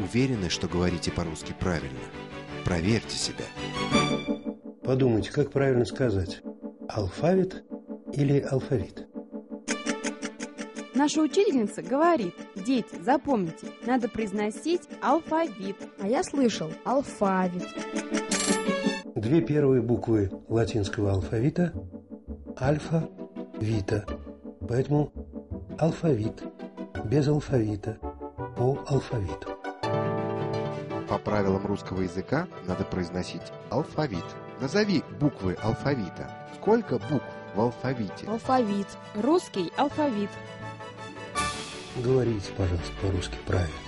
уверены, что говорите по-русски правильно? Проверьте себя. Подумайте, как правильно сказать: алфавит или алфавит? Наша учительница говорит: дети, запомните, надо произносить алфавит. А я слышал алфавит. Две первые буквы латинского алфавита – альфа, вита. Поэтому алфавит, без алфавита, по алфавиту. По правилам русского языка надо произносить алфавит. Назови буквы алфавита. Сколько букв в алфавите? Алфавит. Русский алфавит. Говорите, пожалуйста, по-русски правильно.